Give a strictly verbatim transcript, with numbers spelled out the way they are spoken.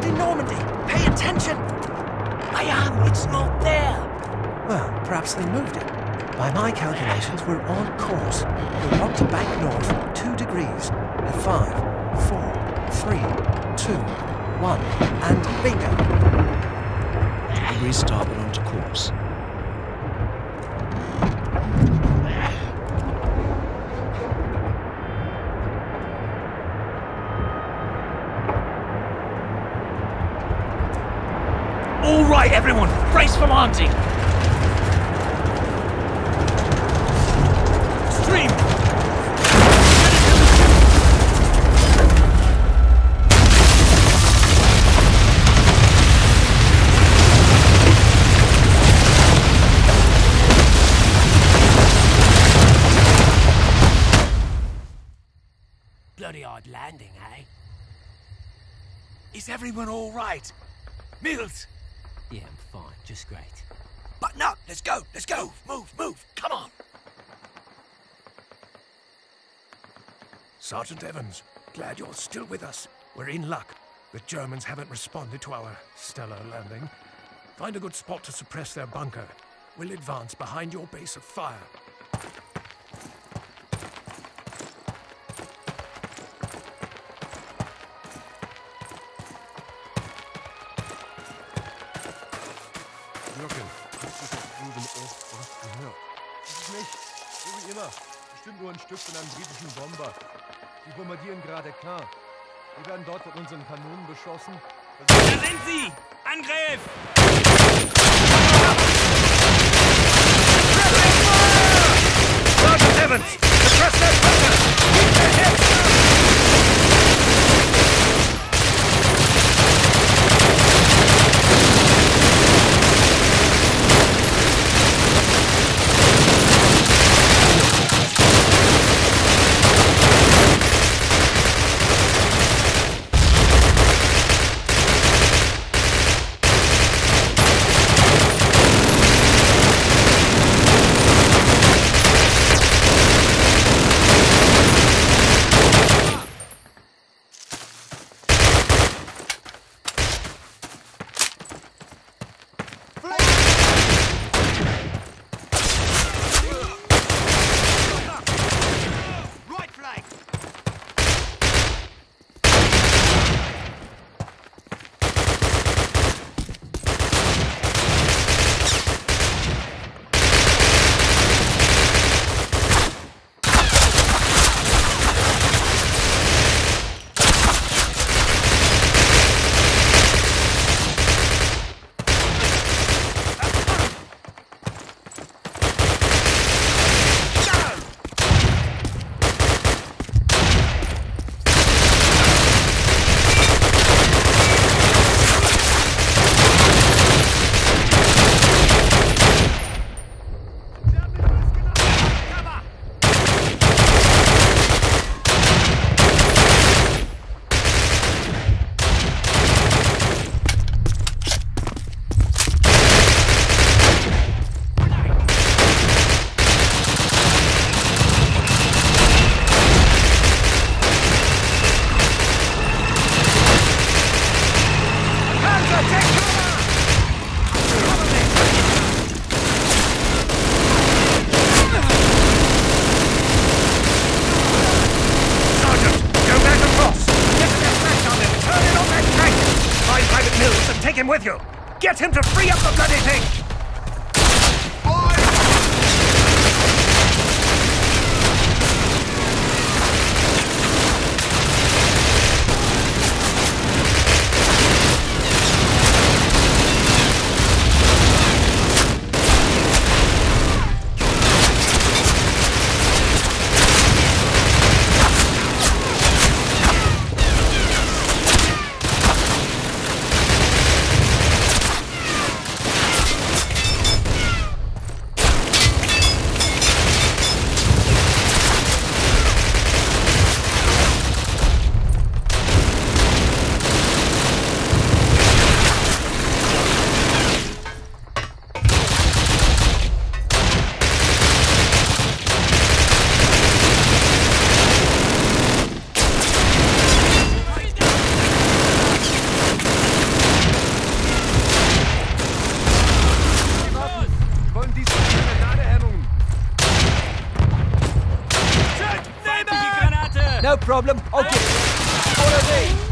in Normandy. Pay attention. I am. It's not there. Well, perhaps they moved it. By my calculations, we're on course. We want to bank north two degrees. At five, four, three, two, one, and bingo. Degrees starboard onto course. All right, everyone, brace for launching. Stream. Bloody hard landing, eh? Is everyone all right? Mills? Yeah, I'm fine. Just great. Button up! Let's go! Let's go! Move, move! Come on! Sergeant Evans, glad you're still with us. We're in luck. The Germans haven't responded to our stellar landing. Find a good spot to suppress their bunker. We'll advance behind your base of fire. Bestimmt nur ein Stück von einem britischen Bomber. Die bombardieren gerade klar. Wir werden dort von unseren Kanonen beschossen. Da sind sie! Angriff! Sergeant Evans! Suppress that bunker! Keep their heads down! With you! Get him to free up the bloody thing! problem? Okay. Follow me.